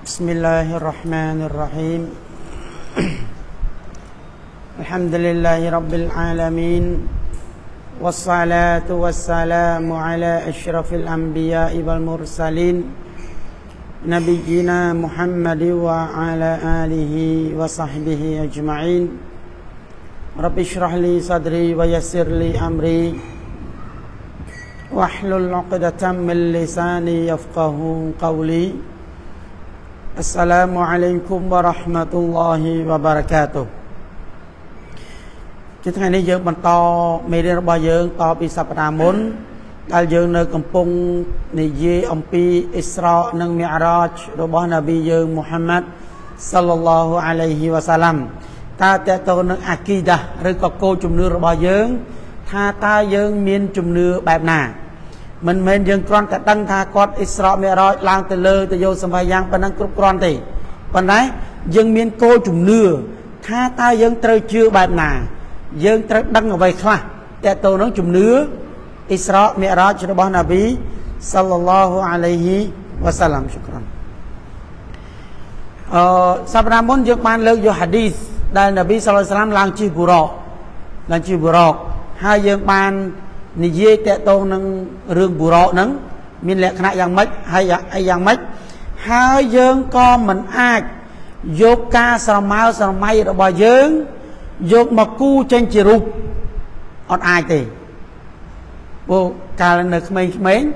بسم الله الرحمن الرحيم الحمد لله رب العالمين والصلاة والسلام على أشرف الأنبياء والمرسلين نبينا محمد وعلى آله وصحبه أجمعين رب اشرح لي صدري ويسر لي أمري واحلل عقدة من لساني يفقه قولي السلام عليكم ورحمة الله وبركاته ថ្ងៃនេះយើងបន្តមេរៀនរបស់យើងតពីសប្តាហ៍មុនដែលយើងនៅកំពុងនិយាយអំពីអ៊ីស្រានិងមីអរ៉ាជរបស់នប៊ីយើងមូហាម៉ាត់សល្លឡោះអាឡៃហ៊ីវ៉ាសាឡាំតើតើទៅនឹងអាគីដាឬក៏គោលជំនឿរបស់យើងថាតើយើងមានជំនឿបែបណាមិនមែនយើងគ្រាន់តែដឹងថាគាត់អ៊ីស្រាមីអរ៉ាជឡើងទៅលើទៅយកសម្ភារយ៉ាងប៉ុណ្ណឹងគ្រប់គ្រាន់ទេប៉ុន្តែយើងមានគោលជំនឿថាតើយើងត្រូវជឿបែបណាយើងត្រូវដឹងអ្វីខ្លះតើទៅនឹងជំនឿអ៊ីស្រាមីអរ៉ាជរបស់នប៊ីសល្លឡោះអាឡៃហ៊ីវ៉ាសាឡាំឈុក្រានសប្តាហ៍មុនយើងបានលើកយកហាឌីសដែលនប៊ីសល្លឡោះអាឡៃសាឡាំឡើងជិះប៊ូរ៉កហើយយើងបាននិយាយតើទៅនឹងរឿងប៊ូរ៉កហ្នឹងមានលក្ខណៈយ៉ាងម៉េចហើយយ៉ាងម៉េចហើយយើងក៏មិនអាចយកការស្រមើស្រមៃរបស់យើងយកមកគូចេញជារូបអត់អាចទេព្រោះកាលនៅក្មេងៗ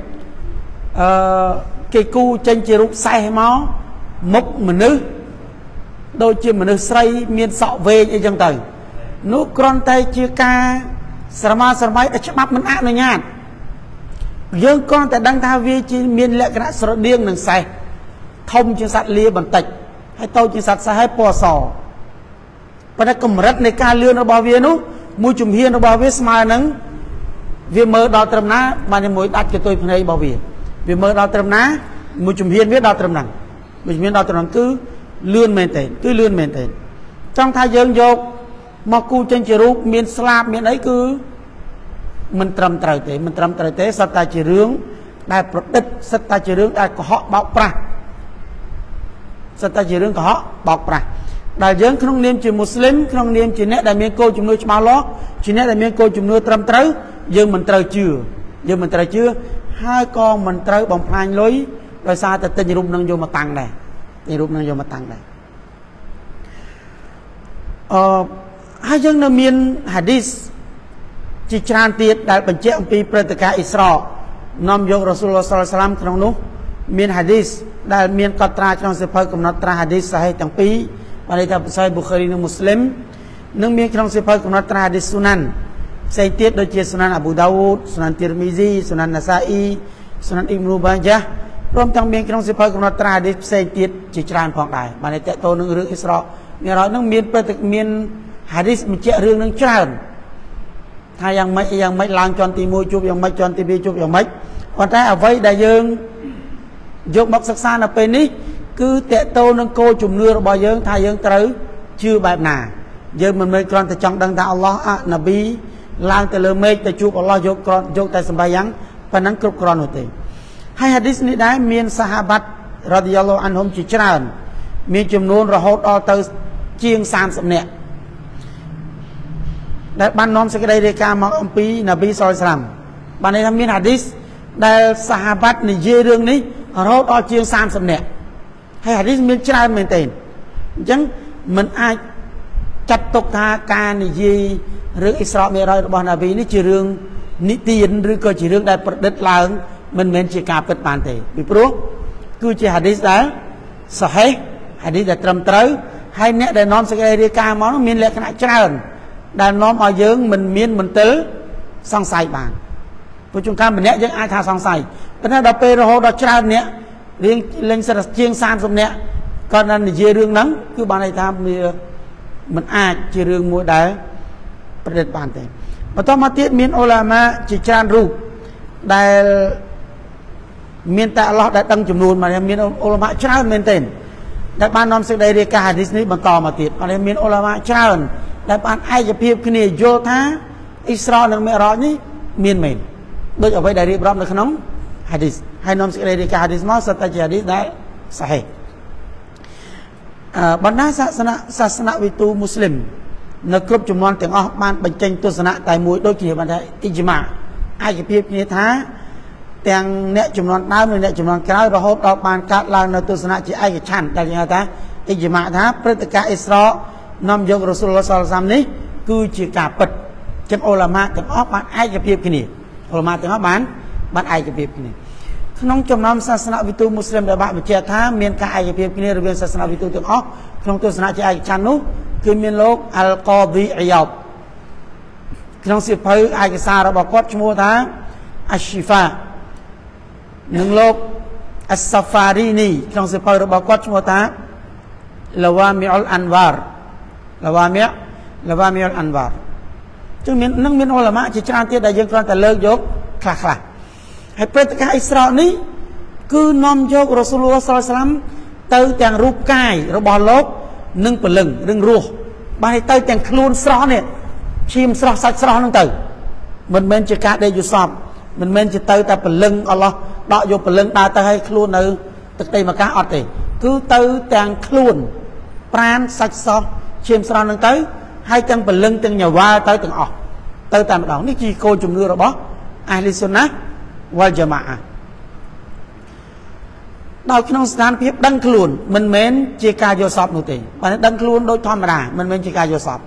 គេគូចេញជារូបសេះមកមុខមនុស្សដូចជាមនុស្សស្រីមានសក់វែងអីចឹងទៅនោះគ្រាន់តែជាការស្រមើស្រមៃដែលច្បាប់មិនអនុញ្ញាតយើងគ្រាន់តែដឹងថាវាជាមានលក្ខណៈស្រដៀងនឹងសេះធំជាងសត្វលាបន្តិចហើយតូចជាងសត្វសេះហើយពណ៌សប៉ុន្តែកម្រិតនៃការលឿនរបស់វានោះមួយជំហានរបស់វាស្មើនឹងវាមើលដល់ត្រឹមណាបានតែមួយដាច់កតុយភ្នែករបស់វាមើលដល់ត្រឹមណាមួយជំហានវាដល់ត្រឹមហ្នឹងមួយជំហានដល់ត្រឹមហ្នឹងគឺលឿនមែនទេចង់ថាយើងយកមកគូចេញជារូបមានស្លាបមានអីគឺមិនត្រឹមត្រូវទេសិតតែជារឿងដែលប្រឌិតសិតតែជារឿងដែលកុហកបោកប្រាស់ដែលយើងក្នុងនាមជាមូស្លីមក្នុងនាមជាអ្នកដែលមានគោលជំនឿច្បាស់លាស់ជាអ្នកដែលមានគោលជំនឿត្រឹមត្រូវយើងមិនត្រូវជឿហើយក៏មិនត្រូវបំផ្លាញលុយដោយសារតែទិញរូបនឹងយកមកតាំងដែរហើយយើងនៅមានហាឌីសជាច្រើនទៀតដែលបញ្ជាក់អំពីព្រឹត្តិការណ៍អ៊ីស្រានាំយករ៉ូស៊ូលឡោះសល្លឡោះអាឡៃហ៊ីវ៉ាសាឡាមក្នុងនោះមានហាឌីសដែលមានកត់ត្រាក្នុងសៀវភៅកំណត់ត្រាហាឌីសសាហេទាំងពីរបានន័យថាប៊ូខារីនិងមូស្លីមនិងមានក្នុងសៀវភៅកំណត់ត្រាហាឌីសស៊ូណានផ្សេងទៀតដូចជាស៊ូណានអាប៊ូដាវូដស៊ូណានទីរមីស៊ីស៊ូណានណាសាអ៊ីស៊ូណានអ៊ីបនូបាយ៉ាព្រមទាំងមានក្នុងសៀវភៅកំណត់ត្រាហាឌីសផ្សេងទៀតជាច្រើនផងដែរបានន័យតទៅនឹងរឿងអ៊ីស្រាមានរ៉ានឹងមានហាឌីសបញ្ជាក់រឿងនឹងច្រើនថាយ៉ាងម៉េចឡើងជាន់ទី1ជួបយ៉ាងម៉េចជាន់ទី2ជួបយ៉ាងម៉េចប៉ុន្តែអ្វីដែលយើងយកមកសិក្សានៅពេលនេះគឺតេតោនឹងគោលជំនឿរបស់យើងថាយើងត្រូវជឿបែបណាយើងមិនមែនគ្រាន់តែចង់ដឹងថាអល់ឡោះនប៊ីឡើងទៅលើមេឃទៅជួបអល់ឡោះយកតែសម្បាយយ៉ាងប៉ុណ្ណឹងគ្រប់គ្រាន់នោះទេហើយហាឌីសនេះដែរមានសាហាបាត់រ៉ាឌីយ៉ាឡោះអានហ៊ុមជាច្រើនមានចំនួនរហូតដល់ទៅជាង30នាក់ដែលបាននាំសេចក្តីរាយការណ៍មកអំពីនប៊ីសល្លឡោះអាឡៃហ៊ីវ៉ាសាឡាមបានន័យថាមានហាឌីសដែលសាហាបាត់និយាយរឿងនេះរហូតដល់ជាង30នាក់ហើយហាឌីសមានច្រើនមែនទេអញ្ចឹងមិនអាចចាត់ទុកថាការនិយាយរឿងអ៊ីស្រាមីអ៊ីរ៉ាជរបស់នប៊ីនេះជារឿងនិទានឬក៏ជារឿងដែលប្រឌិតឡើងមិនមែនជាការពិតបានទេពីព្រោះគឺជាហាឌីសដែលសាហេហាឌីសដែលត្រឹមត្រូវហើយអ្នកដែលនាំសេចក្តីរាយការណ៍មកនោះមានលក្ខណៈច្រើនដែលនាំឲ្យយើងមិនមានមន្ទិលសង្ស័យបានព្រោះជួនកាលម្នាក់យើងអាចថាសង្ស័យប៉ុន្តែដល់ពេលរហូតដល់ច្រើនអ្នករៀងលេងសិតជាង30នាក់គាត់នឹងនិយាយរឿងហ្នឹងគឺបានន័យថាវាមិនអាចជារឿងមួយដែលប្រឌិតបានទេបន្តមកទៀតមានអ៊ូឡាម៉ាជាច្រើនរូបដែលមានតែអល់ឡោះដែលដឹងចំនួនមកមានអ៊ូឡាម៉ាច្រើនមែនទេដែលបាននាំសេចក្តីរាយការណ៍ហាឌីសនេះបន្តមកទៀតបានមានអ៊ូឡាម៉ាច្រើនដែលបានឯកភាពគ្នាយល់ថាអ៊ីស្រានិងមីអរ៉ាជនេះមានមែនដូចអ្វីដែលរៀបរាប់នៅក្នុងហាឌីសហើយនាំសេចក្តីរាយការណ៍ហាឌីសមកសុទ្ធតែជាហាឌីសដែលសាហេបណ្ដាសាសនាវិទូមូស្លីមនៅគ្រប់ចំនួនទាំងអស់បានបញ្ចេញទស្សនៈតែមួយដូចគ្នាបានថាអ៊ីជ្មាឯកភាពគ្នាថាទាំងអ្នកចំនួនដើមនិងអ្នកចំនួនក្រោយរហូតដល់បានកាត់ឡើងនៅទស្សនៈជាឯកច្ឆន្ទដែលគេហៅថាអ៊ីជ្មាថាព្រឹត្តិការណ៍អ៊ីស្រានាំយករ៉ូស៊ូលឡោះសល្លឡោះអាឡៃហ៊ីវ៉ាសល្លាមនេះគឺជាការពិតចឹងអ៊ូឡាម៉ាទាំងអស់បានឯកភាពគ្នាអ៊ូឡាម៉ាទាំងអស់បានឯកភាពគ្នាក្នុងចំណោមសាសនាវិទូមូស្លីមដែលបានបញ្ជាក់ថាមានការឯកភាពគ្នារវាងសាសនាវិទូទាំងអស់ក្នុងទស្សនៈជាឯកច្ឆន្ទនោះគឺមានលោកអាល់កូឌីអាយ៉បក្នុងសៀវភៅឯកសាររបស់គាត់ឈ្មោះថាអស្ស៊ីហ្វានិងលោកអស្សាហ្វារីនីក្នុងសៀវភៅរបស់គាត់ឈ្មោះថាឡាវ៉ាមីអុលអាន់វ៉ារឡាវ៉ាមីអុលអាន់វ៉ារចឹងមានអ៊ូឡាម៉ាជាច្រើនទៀតដែលយើងគ្រាន់តែលើកយកខ្លះហើយព្រឹត្តិការណ៍អ៊ីស្រានេះគឺនាំយករ៉ូស៊ូលឡោះសល្លឡោះអាឡៃហ៊ីវ៉ាសល្លាមទៅទាំងរូបកាយរបស់លោកនិងពលឹងរឿងរស់បានទៅទាំងខ្លួនស្រស់នេះឈាមស្រស់សាច់ស្រស់ហ្នឹងទៅមិនមែនជាការដេកយល់សពមិនមែនជាទៅតែពលឹងអល់ឡោះដកយកពលឹងដើរទៅឲ្យខ្លួននៅទឹកដីមកកាសអត់ទេគឺទៅទាំងខ្លួនប្រាណសាច់ស្រស់ឈាមស្រស់ហ្នឹងទៅហើយទាំងពលឹងទាំងញ៉ាវ៉ាទៅទាំងអស់ទៅតែម្ដងនេះជាគោលជំនឿរបស់អាហ្លីស៊ុនណាវ៉ាល់ជាម៉ាអាដល់ក្នុងស្ថានភាពដឹងខ្លួនមិនមែនជាការយល់សពនោះទេបើដឹងខ្លួនដូចធម្មតាមិនមែនជាការយល់សព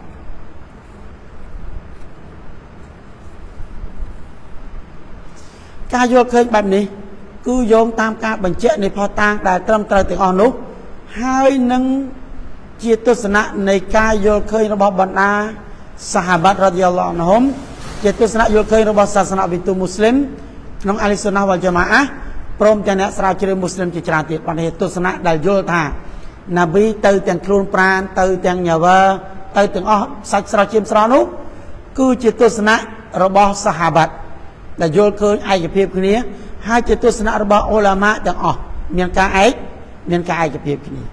ការយល់ឃើញបែបនេះគឺយោងតាមការបញ្ជាក់នៃផុសតាងដែលត្រឹមត្រូវទាំងអស់នោះហើយនឹងជាទស្សនៈនៃការយល់ឃើញរបស់បណ្ដាសាហាបាត់រ៉ាឌីយ៉ាឡោះអានហ៊ុមជាទស្សនៈយល់ឃើញរបស់សាសនាវិទូមូស្លីមក្នុងអាលីស៊ុនណាវ៉ាល់ជាម៉ាអាព្រមទាំងអ្នកស្រាវជ្រាវមូស្លីមជាច្រើនទៀតបានទស្សនៈដែលយល់ថាណាប៊ីទៅទាំងខ្លួនប្រាណទៅទាំងញ៉ាវ៉ាទៅទាំងអស់សាច់ស្រស់ឈាមស្រស់នោះគឺជាទស្សនៈរបស់សាហាបាត់ដែលយល់ឃើញឯកភាពគ្នាហើយជាទស្សនៈរបស់អ៊ូឡាម៉ាទាំងអស់មានការឯកភាពគ្នា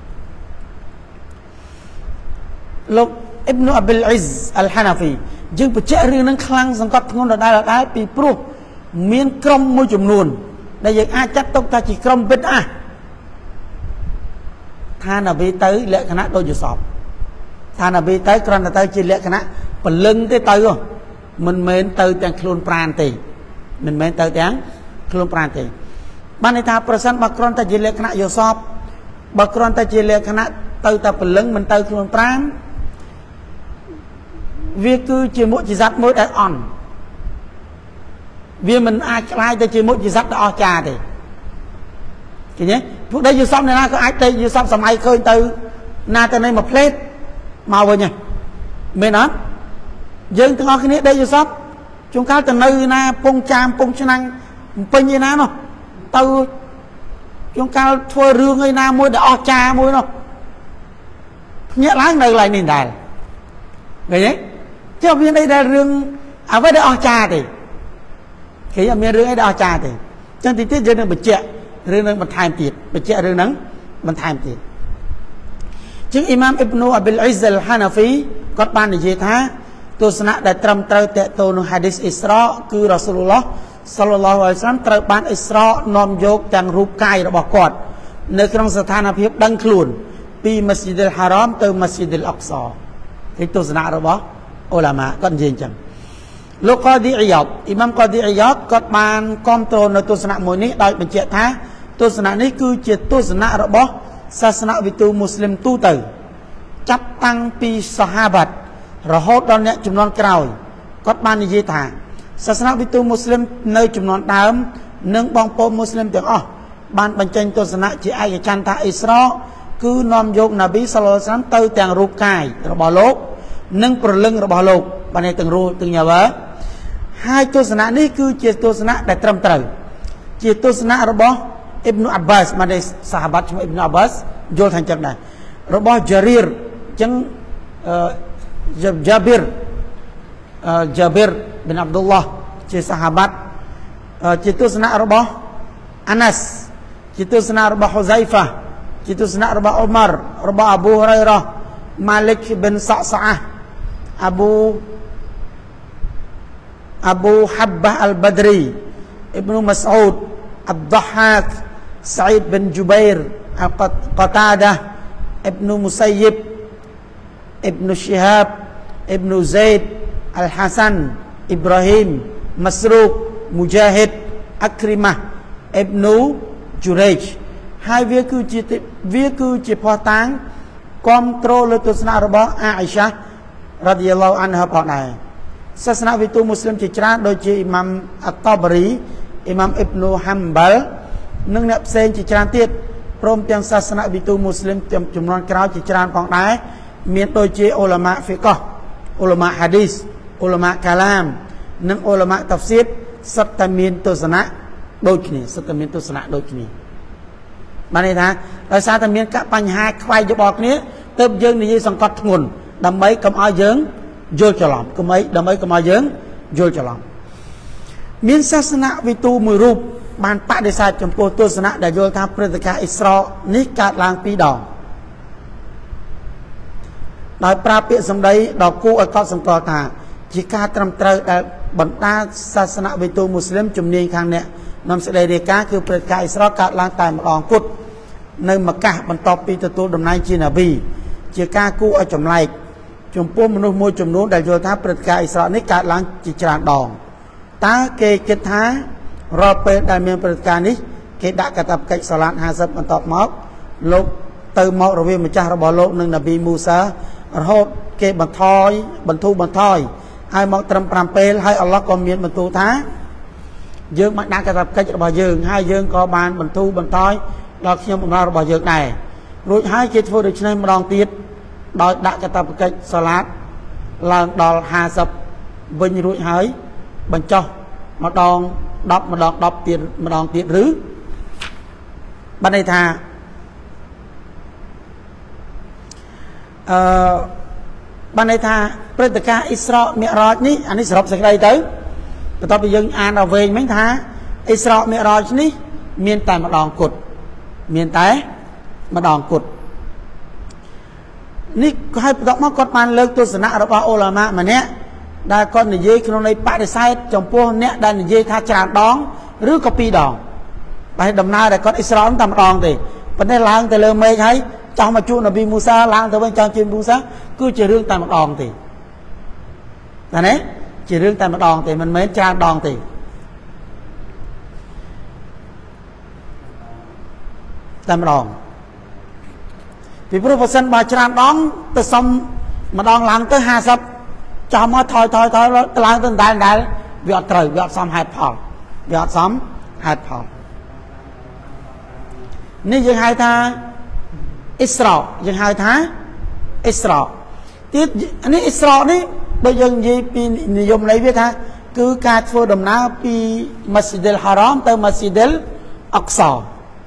លោកអ៊ីបនុអាប៊ីលអ៊ីសអលហាណាហ្វីយើងបញ្ជាក់រឿងនឹងខ្លាំងសង្កត់ធ្ងន់ដដែលពីព្រោះមានក្រុមមួយចំនួនដែលយើងអាចចាត់ទុកថាជាក្រុមបិទអាថាណាប៊ីទៅលក្ខណៈដូចយល់សពថាណាប៊ីទៅគ្រាន់តែទៅជាលក្ខណៈពលឹងទេទៅមិនមែនទៅទាំងខ្លួនប្រាណទេមិនមែនទៅទាំងខ្លួនប្រាណទេបានន័យថាប្រសិនបើគ្រាន់តែជាលក្ខណៈយល់សពបើគ្រាន់តែជាលក្ខណៈទៅតែពលឹងមិនទៅខ្លួនប្រាណវាគឺជាមុជិសាត់មួយដែលអន់វាមិនអាចខ្លាយទៅជាមុជិសាត់ដ៏អស្ចារ្យទេឃើញទេពួកដែលយល់សពអ្នកណាក៏អាចទៅយល់សពសម័យឃើញទៅណាទៅនៃមួយផ្លេតមកវិញហ្នឹងមែនអត់យើងទាំងអស់គ្នាដែលយល់សពជួនកាលទៅនៅណាពងចាមពងឆ្នាំងពេញឯណានោះទៅជួនកាលធ្វើរឿងឯណាមួយដែលអស្ចារ្យមួយនោះភ្ញាក់ឡើងនៅកន្លែងនេះដែរឃើញទេចុះមានអីដែលរឿងអ្វីដែលអស្ចារ្យទេឃើញអត់មានរឿងអីដែលអស្ចារ្យទេចឹងទីទៀតយើងនឹងបញ្ជាក់រឿងនឹងបន្ថែមទៀតបញ្ជាក់រឿងហ្នឹងបន្ថែមទៀតជាងអ៊ីម៉ាមអ៊ីបនូអាប៊ីលអ៊ីសអលហាណាហ្វីគាត់បាននិយាយថាទស្សនៈដែលត្រឹមត្រូវតេតូននឹងហាឌីសអ៊ីស្រាគឺរ៉ាស៊ូលឡោះសល្លឡោះអាឡៃហ៊ីវ៉ាសល្លាមត្រូវបានអ៊ីស្រានាំយកទាំងរូបកាយរបស់គាត់នៅក្នុងស្ថានភាពដឹងខ្លួនពីមស្ជីដអលហារ៉មទៅមស្ជីដអលអក្សាគឺទស្សនៈរបស់អ៊ូឡាម៉ាគាត់និយាយអញ្ចឹងលោកកូឌីអាយ៉ាបអ៊ីម៉ាមកូឌីអាយ៉ាបគាត់បានគាំទ្រនៅទស្សនៈមួយនេះដោយបញ្ជាក់ថាទស្សនៈនេះគឺជាទស្សនៈរបស់សាសនាវិទូមូស្លីមទូទៅចាប់តាំងពីសាហាបាត់រហូតដល់អ្នកចំនួនក្រោយគាត់បាននិយាយថាសាសនាវិទូមូស្លីមនៅចំនួនដើមនិងបងប្អូនមូស្លីមទាំងអស់បានបញ្ចេញទស្សនៈជាឯកច្ឆន្ទថាអ៊ីស្រាគឺនាំយកណាប៊ីសល្លឡោះអាឡៃហ៊ីវ៉ាសល្លាមទៅទាំងរូបកាយរបស់លោកនិងប្រលឹងរបស់លោកបានទាំងរូបទាំងញ៉ាវ៉ាហើយទស្សនៈនេះគឺជាទស្សនៈដែលត្រឹមត្រូវជាទស្សនៈរបស់អ៊ីបនុអាប់បាសបានសាហាបាត់ឈ្មោះអ៊ីបនុអាប់បាសយល់ថាអញ្ចឹងដែររបស់ជារីរអញ្ចឹងJabir bin Abdullah ជាសាហាបាត់ជាទស្សនៈរបស់អាណាស់ជាទស្សនៈរបស់ហ៊ូហ្សៃហ្វាជាទស្សនៈរបស់អ៊ុមាររបស់អាប៊ូហ៊ុរ៉ៃរ៉ាម៉ាលិកប៊ិនសាក់សាអះអាប៊ូហាប់បាអលបឌរីអ៊ីបនុម៉ាស្អ៊ូដអាប់ឌុហាកសអ៊ីដប៊ិនជូបៃរកតាដា Ibnu Musayyib, Ibnu Syihab, Ibnu Zaid, Al-Hasan, Ibrahim, Masruq, Mujahid, Akrimah, Ibnu Jurayj ហើយវាគឺជាផុសតាងគាំទ្រលើទស្សនៈរបស់អាអ៊ីសារ៉ាឌីយ៉ាឡោអានហាផងដែរសាសនាវិទូមូស្លីមជាច្រើនដូចជាអ៊ីម៉ាំអាតបរីអ៊ីម៉ាំអ៊ីបនូហាំបាល់និងអ្នកផ្សេងជាច្រើនទៀតព្រមទាំងសាសនាវិទូមូស្លីមចំនួនក្រោយជាច្រើនផងដែរមានដូចជាអ៊ូឡាម៉ាហ្វីកោះអ៊ូឡាម៉ាហាឌីសអ៊ូឡាម៉ាកាឡាមនិងអ៊ូឡាម៉ាតាហ្វស៊ីរសុទ្ធតែមានទស្សនៈដូចគ្នាបានន័យថាដោយសារតែមានបញ្ហាខ្វែងយោបល់គ្នាទើបយើងនិយាយសង្កត់ធ្ងន់ដើម្បីកុំឲ្យយើងយល់ច្រឡំមានសាសនាវិទូមួយរូបបានបដិសេធចំពោះទស្សនៈដែលយល់ថាព្រឹត្តិការណ៍អ៊ីស្រ៉ានេះកើតឡើង2ដងដោយប្រើពាក្យសម្ដីដ៏គួរឲ្យកត់សម្គាល់ថាជាការត្រឹមត្រូវដែលបណ្ដាសាសនាវិទូមូស្លីមជំនាញខាងអ្នកនាំសេចក្តីរាយការណ៍គឺព្រឹត្តិការណ៍អ៊ីស្រ៉ាកើតឡើងតែម្ដងគត់នៅម៉ាកាសបន្ទាប់ពីទទួលតំណែងជាណាប៊ីជាការគួរឲ្យចម្លែកចំពោះមនុស្សមួយចំនួនដែលយល់ថាព្រឹត្តិការណ៍អ៊ីស្រ៉ានេះកើតឡើងជាច្រើនដងតើគេគិតថារាល់ពេលដែលមានព្រឹត្តិការណ៍នេះគេដាក់កាតព្វកិច្ចសាឡាត50បន្ទាប់មកលោកទៅមករវាងម្ចាស់របស់លោកនិងណាប៊ីមូសារហូតគេបន្ធូរបន្ថយហើយមកត្រឹម5ពេលហើយអល់ឡោះក៏មានបន្ទូលថាយើងបានដាក់កាតព្វកិច្ចរបស់យើងហើយយើងក៏បានបន្ធូរបន្ថយដល់ខ្ញុំបម្រើរបស់យើងដែររួចហើយគេធ្វើដូច្នេះម្ដងទៀតដោយដាក់កាតព្វកិច្ចសាឡាតឡើងដល់50វិញរួចហើយបញ្ចុះម្ដង10ទៀតម្ដងទៀតឬបានន័យថាបានន័យថាព្រឹត្តិការណ៍អ៊ីស្រ៉ាមីអ៊រ៉ាជនេះអានេះសរុបសេចក្តីទៅបន្ទាប់ពីយើងអានដល់វែងមិញថាអ៊ីស្រ៉ាមីអ៊រ៉ាជនេះមានតែម្ដងគត់នេះហើយបន្ទាប់មកគាត់បានលើកទស្សនៈរបស់អ៊ូឡាម៉ាម្នាក់ដែលគាត់និយាយក្នុងន័យបដិសេធចំពោះអ្នកដែលនិយាយថាច្រើនដងឬក៏2ដងហើយដំណើរដែលគាត់អ៊ីស្រ៉ាតែម្ដងទេប៉ុន្តែឡើងទៅលើមេឃហើយចោះមកជួបនប៊ីមូសាឡើងទៅវិញចង់ជួបមូសាគឺជារឿងតែម្ដងទេណានេះជារឿងតែម្ដងទេមិនមែនច្រើនដងទេតែម្ដងពីព្រោះបើសិនបើច្រើនដងទៅសុំម្ដងឡើងទៅ50ចោះមកថយឡើងទៅដែលវាអត់ត្រូវវាអត់សមហេតុផលនេះយើងហៅថាអ៊ីស្រ៉ាទៀតនេះអ៊ីស្រ៉ានេះបើយើងនិយាយពីនិយមន័យវាថាគឺការធ្វើដំណើរពីម៉ាស៊ីឌិលហារ៉ាមទៅម៉ាស៊ីឌិលអុកសា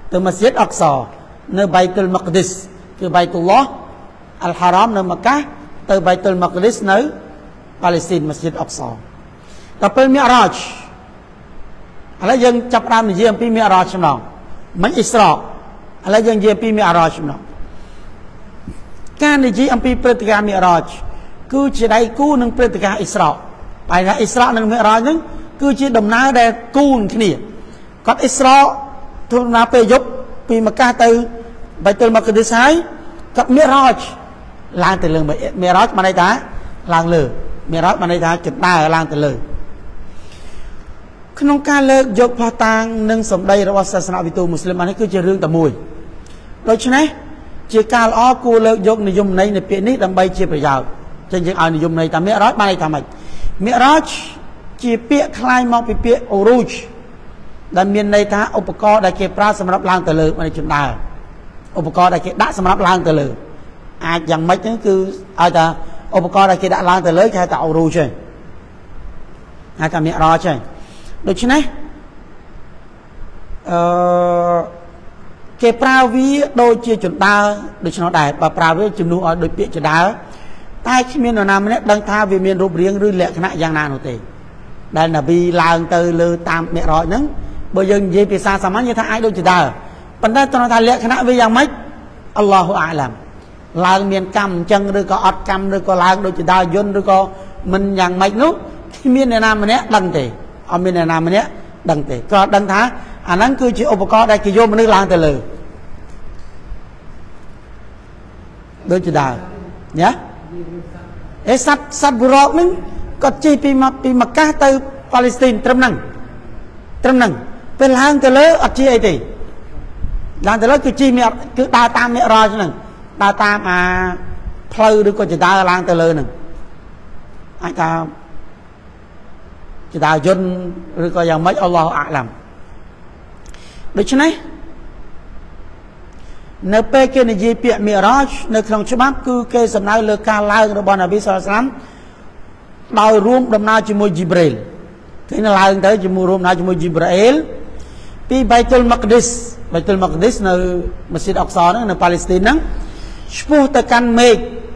នៅបៃតុលម៉ាក្ឌីសគឺបៃតុលឡោះអលហារ៉ាមនៅម៉ាកាសទៅបៃតុលម៉ាក្ឌីសនៅប៉ាឡេស្ទីនម៉ាស៊ីឌិលអុកសាដល់ពេលមីអ៊រ៉ាជឥឡូវយើងចាប់ផ្ដើមនិយាយអំពីមីអ៊រ៉ាជម្ដងមិនអ៊ីស្រ៉ាឥឡូវយើងនិយាយពីមីអ៊រ៉ាជម្ដងការនិយាយអំពីព្រឹត្តិការណ៍មីអ៊រ៉ាជគឺជាដៃគូនឹងព្រឹត្តិការណ៍អ៊ីស្រ៉ាហើយអ៊ីស្រ៉ានិងមីអ៊រ៉ាជហ្នឹងគឺជាដំណើរដែលគូនឹងគ្នាគាត់អ៊ីស្រ៉ាធ្វើដំណើរពេលយប់ពីម៉ាកាសទៅបៃតុលម៉ាក្ឌីសហើយគាត់មីអ៊រ៉ាជឡើងទៅលើមីអ៊រ៉ាជបានន័យថាឡើងលើមីអ៊រ៉ាជបានន័យថាជណ្ដើរឡើងទៅលើក្នុងការលើកយកផុសតាងនិងសម្ដីរបស់សាសនាវិទូមូស្លីមនេះគឺជារឿងតែមួយដូច្នេះជាការល្អគួរលើកយកនិយមន័យនៃពាក្យនេះដើម្បីជាប្រយោជន៍ចឹងយើងឲ្យនិយមន័យថាមីអ៊រ៉ាជបានន័យថាម៉េចមីអ៊រ៉ាជជាពាក្យคล้ายមកពីពាក្យអូរូជដែលមានន័យថាឧបករណ៍ដែលគេប្រើសម្រាប់ឡើងទៅលើបានជណ្ដើរឧបករណ៍ដែលគេដាក់សម្រាប់ឡើងទៅលើអាចយ៉ាងម៉េចហ្នឹងគឺឲ្យថាឧបករណ៍ដែលគេដាក់ឡើងទៅលើគេហៅថាអូរូជហ្នឹងហៅថាមីអ៊រ៉ាជហ្នឹងដូច្នេះគេប្រើវាដូចជាចណ្ដើរដូច្នោះដែរបើប្រើវាជំនួសឲ្យដូចពាក្យចណ្ដើរតែគ្មាននរណាម្នាក់ដឹងថាវាមានរូបរាងឬលក្ខណៈយ៉ាងណានោះទេដែលណាប៊ីឡើងទៅលើតាមមីអ៊រ៉ាជហ្នឹងបើយើងនិយាយភាសាសាមញ្ញយើងថាអាចដូចចណ្ដើរប៉ុន្តែត្រង់ថាលក្ខណៈវាយ៉ាងម៉េចអល់ឡោះអាឡាមឡើងមានកម្មអញ្ចឹងឬក៏អត់កម្មឬក៏ឡើងដូចចណ្ដើរយន្តឬក៏មិនយ៉ាងម៉េចនោះគ្មាននរណាម្នាក់ដឹងទេអត់មាននរណាម្នាក់ដឹងទេគាត់ដឹងថាអាហ្នឹងគឺជាឧបករណ៍ដែលគេយកមនុស្សឡើងទៅលើ đôi chỉ đào nhá ế sắt bù rọc nâng có chi pi mặc cá từ Palestine trâm nâng bên hàng từ lỡ ở chi ấy thì làm từ lỡ cứ đào tam mẹ rồi chứ nâng đào tam à phơi được có chỉ đào lang từ lỡ nâng anh ta chỉ đào dân rồi có dạng mấy Allah ạ làm được chứ này nếu pe kia này gì bịa mẹ đó nếu không cho bác cứ kê sầm nay lừa ca lai rồi bọn Nabi Sallallahu đòi ruộng đầm na chỉ mua Jibril thế là lai tới chỉ mua ruộng na chỉ mua Jibril pi Baitul Maqdis nơi Masjid Aqsa đó nơi Palestine đó spu tới căn mê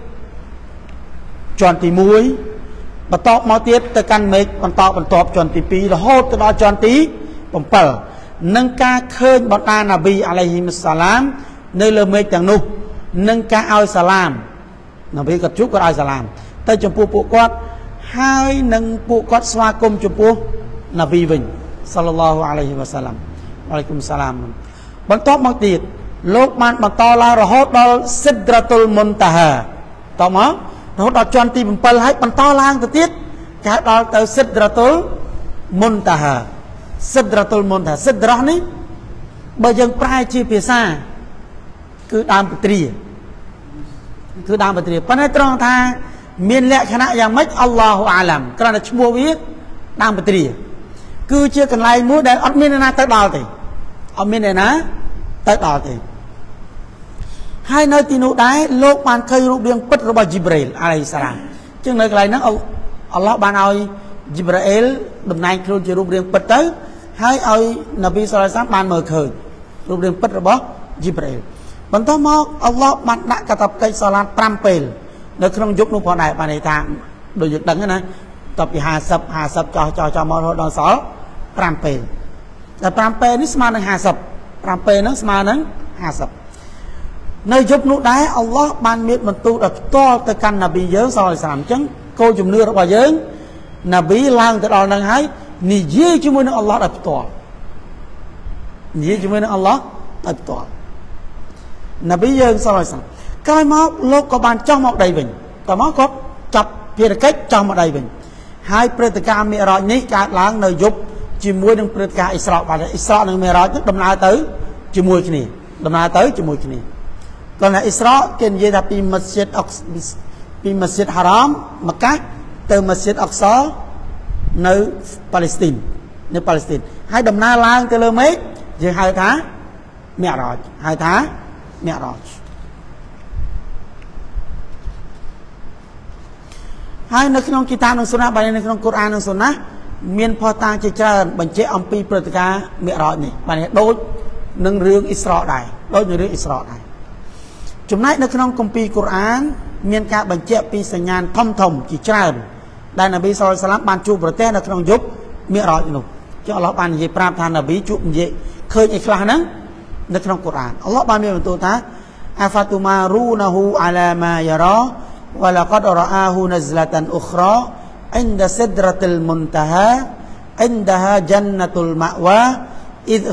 chọn tí muối và tọp máu tiết tới căn mê còn tọp chọn tí pi là hốt tới đó chọn tí bấm pờ nâng ca khơi bọn ta Nabi alaihi salam nơi lơ mê chẳng nụ nâng ca ao salam Nabi cất chúc có ao salam tới trong bộ quát hai nâng bộ quát xoa công trong bộ Nabi Vinh sallallahu alaihi wasallam alaikum salam bọn tọp máu tiết lúc bạn bọn to la rồi hốt đó Sidratul Muntaha tọp máu hốt đó chọn tí bấm pờ hay bọn to lang từ tiết cái đó tới Sidratul Muntaha Sidratul Muntaha Sidrah ni bây giờ prai chi phía xa cứ đam bát tri phần này trong tha miền lệ khana yang mấy Allahu alam cái là mua biết đam bát tri cứ chưa cần lại mua để ở miền nào tới đào thì ở miền này ná tới đào thì hai nơi tinu đái lô ban khơi rụp điên bất robot Jibril alayhi salam chứ nơi cái này nó Allah ban ơi Jibril đầm này kêu chỉ rụp điên bất tới hai ơi Nabi Sallallahu Alaihi Wasallam ban mở khơi rụp điên bất robot Jibril bọn tôi mong Allah ban đã cả tập cây salat 5 pel nơi không giúp nó còn đại ban này tham đồ việc đắng này tập hà sập cho món đồ sáu 5 pel là 5 pel nó smart hà sập 5 pel nó smart nó hà sập nơi giúp nó đá Allah ban miết mình tu được to từ căn Nabi giới rồi làm chứng cô dùng nưa vào giới Nabi lang từ đó năng hái ni dễ chúng mình Allah đập to dễ chúng mình Allah đập to Nabi giới rồi làm cái máu lúc có ban trong một đầy bình cái máu có chập phía cách trong một đầy bình hai predica Mi'raj ní cả láng nơi giúp chỉ mua được predica Isra và IsraនឹងMi'raj tức đâm na tớiជាមួយគ្នាដំណើរទៅជាមួយគ្នាcòn là Israគេនិយាយថាពី Masjid Haram មកកាទៅ Masjid Aqsa នៅ Palestine ហើយដំណើរឡើងទៅលើមេឃយើងហៅថា Mi'raj ហើយនៅក្នុងគីតាបនិងសុណាបាទនៅក្នុងកូរ៉ាននិងសុណាមានផតាជាច្រើនបញ្ជាក់អំពីព្រឹត្តិការណ៍ Mi'raj នេះបាទដូចនឹងរឿង Isra ដែរដូចនឹងរឿង Isra ដែរចំណែកនៅក្នុងគម្ពីរកូរ៉ានមានការបញ្ជាក់ពីសញ្ញាណធំជាច្រើនដែលនប៊ីសល្លឡោះអាឡៃហ៊ីវ៉ាសល្លាមបានជួបប្រទះនៅក្នុងយប់ Mi'raj នោះចឹងអល់ឡោះបាននិយាយប្រាប់ថានប៊ីជួបនិយាយឃើញអីខ្លះហ្នឹងនៅក្នុងកូរ៉ានអល់ឡោះបានមានបន្ទូលថាអាហ្វាទូម៉ារូណាហ៊ូអាឡាម៉ាយ៉ារ៉ាវ៉ាឡាកដរ៉អាហ៊ូណហ្សឡាតានអ៊ុខរ៉ាអ៊ីនដាសិដរ៉ាតុលមុនតាហាអ៊ីនដាហាជន្នតុលម៉ាវ៉ាអ៊ី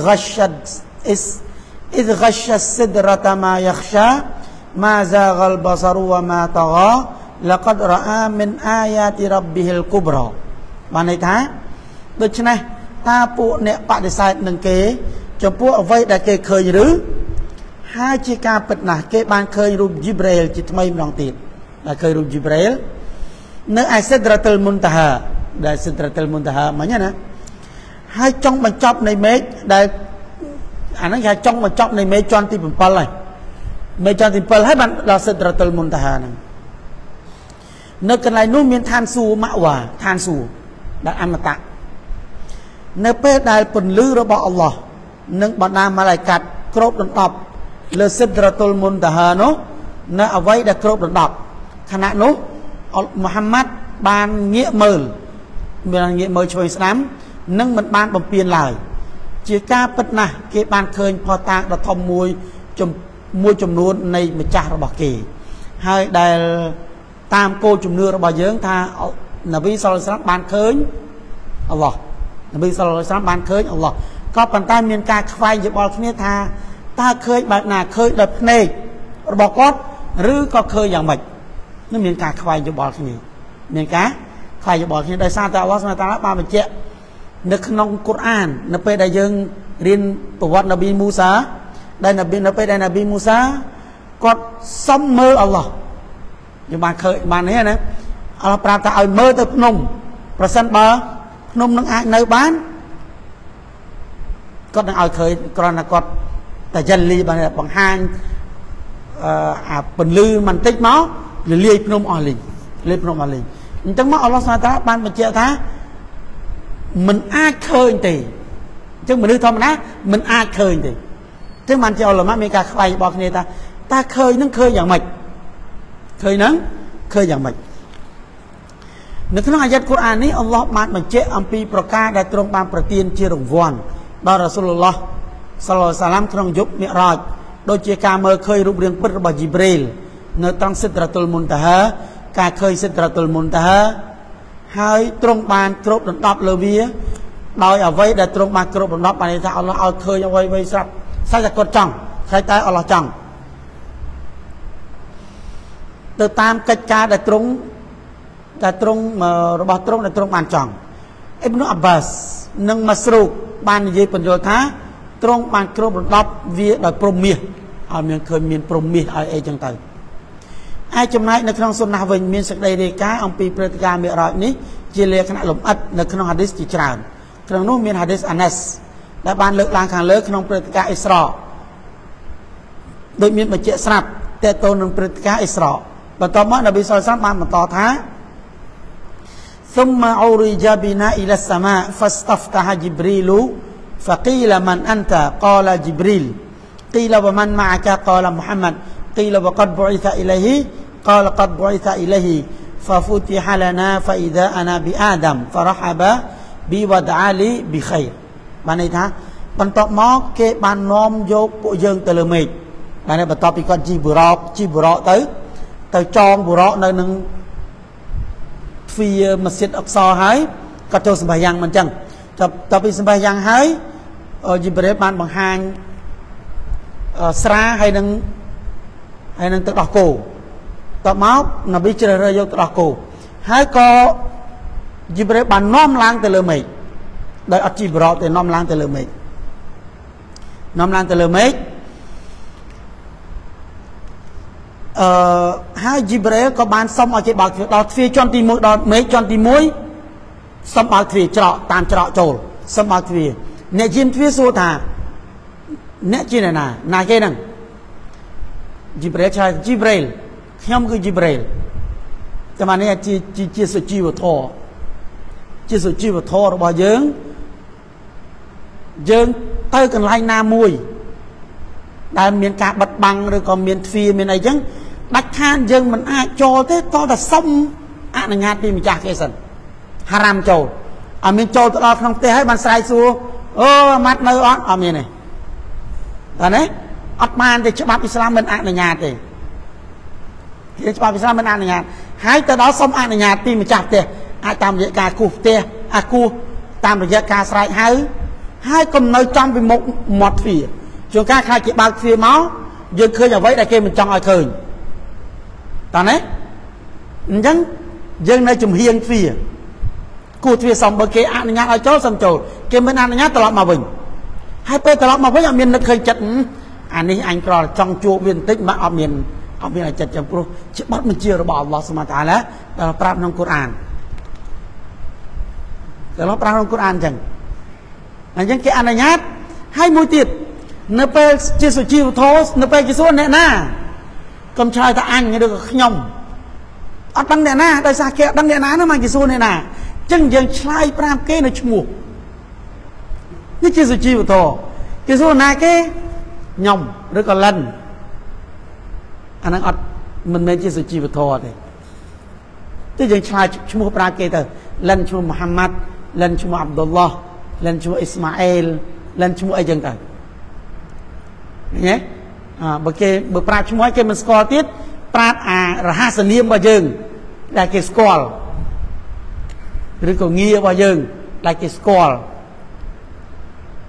إذ غش السدرة ما يخشى ما زاغ البصر وما طغى لقد رأى من آيات ربه الكبرى បានន័យថាដូច្នេះតាពួកអ្នកបដិសេធនឹងគេចំពោះអ្វីដែលគេឃើញឬហើយជាការពិតណាស់គេបានឃើញរូប Jibril ជាថ្មីម្ដងទៀតដែលឃើញរូប Jibril នៅឯ Sidratul Muntaha ដែល Sidratul Muntaha មិញណាហើយចុងបញ្ចប់នៃមេឃដែលអាហ្នឹងគេចង់បញ្ចប់នៃមេជាន់ទី7ហើយមេជាន់ទី7ហើយបានដល់ Sidratul Muntaha ហ្នឹងនៅកន្លែងនោះមានឋានសួគ៌ម៉ាក់វ៉ាឋានសួគ៌ដែលអមតៈនៅពេលដែលពន្លឺរបស់អល់ឡោះនិងបណ្ដាម៉ាឡៃកាត់គ្របដណ្ដប់លើ Sidratul Muntaha នោះនៅអ្វីដែលគ្របដណ្ដប់ខណៈនោះមូហាម៉ាត់បានងាកមើលឆ្វេងស្ដាំនិងមិនបានបំពេញឡើយជាការពិតណាស់គេបានឃើញផតតាដ៏ធំមួយចំនួននៃម្ចាស់របស់គេហើយដែលតាមគោលជំនឿរបស់យើងថានប៊ីសល្លឡោះអាឡៃហ៊ីវ៉ាសល្លាមបានឃើញអល់ឡោះនប៊ីសល្លឡោះអាឡៃហ៊ីវ៉ាសល្លាមបានឃើញអល់ឡោះក៏ប៉ុន្តែមានការខ្វែងយោបល់គ្នាថាតើឃើញបែបណាឃើញដោយភ្នែករបស់គាត់หรือก็เคยอย่างไรนั่นมีการควายจะบอกที่นี่มีการควายจะบอกที่ได้ทราบแต่ว่าสมัยตาละมาเป็นเจ้านึกขนมกุรอานนับไปได้ยังเรียนประวัตินบีมูซาได้นบีนับไปได้นบีมูซาก็ซ้ำมืออัลลอฮ์อย่างบางเคยบางนี้นะอัลลอฮ์ปราบแต่เอามือตัวพนมประสันบพนมนั่งอ่านในบ้านก็นั่งเอาเคยกรณีก็แต่ยันลีบางบางห้างเป็นลือมันติดเนาะหรือเลี้ยพนมอลิเลี้ยพนมอลิจังมาอัลลอฮ์สุลตานบ้านเป็นเจ้าท่ามันอาจเคยตีจึงมันนึกทำนะมันอาจเคยตีจึงมันจะเอาหรือไม่มีการใครบอกเนี่ยตาเคยนั่งเคยอย่างไรเคยนั้นเคยอย่างไรในขณะอายัดกุรอานนี้อัลลอฮ์มาเจาะอัมพีประกาศได้ตรงบางประเทียนเจริญวันดารัสุลลอฮ์ศ็อลลัลลอฮุอะลัยฮิวะซัลลัมขนมยุบมิราจโดยเจกาเมื่อเคยรูปเรียงปิดระบาจิบรีลในตั้งสิตรตุลมุนตะฮะการเคยสิตรตุลมุนตะฮะให้ตรงบานครบดับเลวีโดยเอาไว้ได้ตรงบานครบดับไปถ้าอัลลอฮ์เอาเคยเอาไว้สับใส่จะกดจังใส่ใจอัลลอฮ์จังติดตามกิจการได้ตรงระบาดตรงได้ตรงบานจังอิบนุอับบาสนังมัสรุกบานยีปัญโยธาตรงบานครบดับเวียโดยพรหมีเอาเมียเคยมีพรหมีเอาจังไตไอ้จำนายในขนมสุนนะวิญมีสักใดเดก้าอัมพีปฏิการมีอะไรนี้เจริญขณะหลงอัดในขนมฮะดิษจิตรานขนมนู้นมีฮะดิษอานัสและบานเลิกลางขังเลิกขนมปฏิการอิสระโดยมีมาเจสนับแต่ตัวหนึ่งปฏิการอิสระบรรทมะนบีสุลต่านมาบรรทอท้าثم عرج بنا إلى السماء فاستفتح جبريل فقيل من أنت قال جبريل قيل ومن معك قال محمد قيل وقد بعث إليه قال قد بعث إليه ففتح لنا فإذا أنا بآدم فرحب بي ودعا لي بخير បានន័យថាបន្ទាប់មកគេបាននាំយកពួកយើងទៅលើមេឃបានបន្ទាប់ពីគាត់ជីបុរោទៅចងបុរោនៅនឹងទ្វារម៉ាស៊ីនអក្សរហើយគាត់ចូលសម្បះយ៉ាងមិនចឹងតពីសម្បះយ៉ាងហើយជីប្រេបានបង្ហាញស្រាហើយនឹងទឹកដោះគោតមកនប៊ីជ្រើសរើសយកទឹកដោះគោហើយក៏ជីប្រេបាននាំឡើងទៅលើមេឃដោយអត់ជីបរោទេនាំឡើងទៅលើមេឃហើយជីប្រេក៏បានសុំឲ្យគេបើកដល់ទ្វារជាន់ទី1ដល់មេឃជាន់ទី1សុំបើកទ្វារច្រកតាមច្រកចូលសុំបើកទ្វារអ្នកយាមទ្វារសួរថាអ្នកជាអ្នកណាគេហ្នឹងជីប្រេឆ្លើយជីប្រេខ្ញុំគឺជីប្រេតែមកនេះជាសុជីវធម៌ជាសុជីវធម៌របស់យើងទៅកន្លែងណាមួយដែលមានការបិទបាំងឬក៏មានទ្វារមានអីចឹងដាច់ខាតយើងមិនអាចចូលទេតតែសុំអនុញ្ញាតពីម្ចាស់គេសិនហារ៉ាមចូលអត់មានចូលទៅដល់ក្នុងផ្ទះហើយបានស្រែកសួរអូម៉ាត់នៅអត់មានទេតើណាអត់បានទេច្បាប់អ៊ីស្លាមមិនអនុញ្ញាតទេច្បាប់អ៊ីស្លាមមិនអនុញ្ញាតហើយទៅដល់សុំអនុញ្ញាតពីម្ចាស់ផ្ទះអាចតាមរយៈការគូសផ្ទះគូសតាមរយៈការស្រែកហៅហើយកុំនៅចំពីមុខមាត់ទ្វារជួនកាលខ្លាចគេបើកទ្វារមកយើងឃើញអ្វីដែលគេមិនចង់ឲ្យឃើញតើណាអញ្ចឹងយើងនៅជំហៀងទ្វារគូទ្វារសំបើគេអនុញ្ញាតឲ្យចូលសំចូលគេមិនអនុញ្ញាតត្រឡប់មកវិញហើយពេលត្រឡប់មកវិញអត់មាននឹកឃើញចិត្តអានេះអញក្រចង់ជួបវាបន្តិចមកអត់មានឲ្យចិត្តចំព្រោះច្បាប់បញ្ជារបស់អល់ឡោះស៊ុបហានតាអាឡាដែលប្រាប់ក្នុងកូរ៉ានដែលប្រាប់ក្នុងកូរ៉ានអញ្ចឹងគេអនុញ្ញាតហើយមួយទៀតនៅពេលជាសុជីវធម៌នៅពេលគេសួរអ្នកណាកុំឆ្លើយថាអញឬក៏ខ្ញុំអត់ដឹងអ្នកណាដោយសារគេអត់ដឹងអ្នកណានោះមកគេសួរអ្នកណាអញ្ចឹងយើងឆ្លើយប្រាប់គេនៅឈ្មោះនេះជាសុជីវធម៌គេសួរណាគេខ្ញុំឬក៏លិនអាហ្នឹងអត់មិនមែនជាសុជីវធម៌ទេយើងឆ្លើយឈ្មោះប្រាប់គេទៅលិនឈ្មោះមូហាម៉ាត់លិនឈ្មោះអាប់ឌុលឡោះលិនឈ្មោះអ៊ីស្ម៉ាអែលលិនឈ្មោះអីចឹងទៅញ៉េបើប្រាប់ឈ្មោះឲ្យគេមិនស្គាល់ទៀតប្រាប់អារហស្សនាមរបស់យើងដែលគេស្គាល់ឬក៏ងាររបស់យើងដែលគេស្គាល់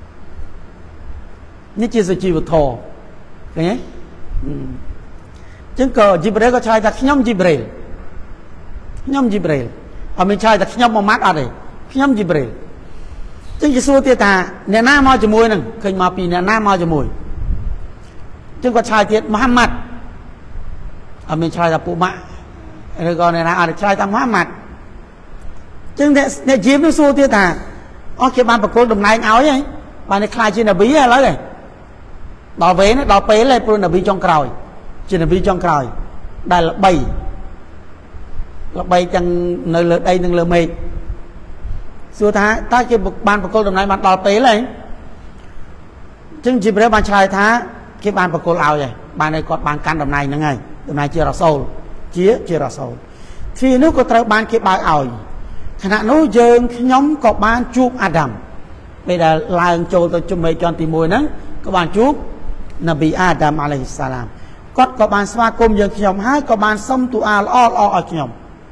នេះជាសុជីវធម៌ឃើញទេ Chứ có Jibril có trai thật nhóm Jibril ở mình trai thật nhóm Muhammad ở đây nhóm Jibril chứ chỉ xua tiệt thà nè na mau cho mùi nè khơi mà pì nè na mau cho mùi chứ có trai tiệt Muhammad ở mình trai thật phụ mạ rồi còn nè na ở đây trai thật Muhammad chứ nè chiếm nó xua tiệt thà ở kia ban bạc cô đồng này áo ấy ban này khai trên là bí à lấy này đào vé nó đào pé lên pro là bí trong còi trên là bí trong còi đây là bay chẳng nơi đây nâng lơ mệt xưa thá ta kia ban bạc cô đồng này ban đào pé lên chứ chỉ biết ban trai thá cái ban bạc cô áo vậy ban này còn ban can đồng này nữa ngay đồng này chưa là sâu chia là sâu thì nếu cóត្រូវban cái bài áoขณะนู้นយើងខ្ញុំក៏បានជួបអាដាមពេលដែលឡើងចូលទៅជំនុំជន់ទី1ហ្នឹងក៏បានជួបនប៊ីអាដាមអាឡៃហ៊ីសសាឡាមគាត់ក៏បានស្វាគមន៍យើងខ្ញុំហើយក៏បានសុំទូអាល្អឲ្យខ្ញុំ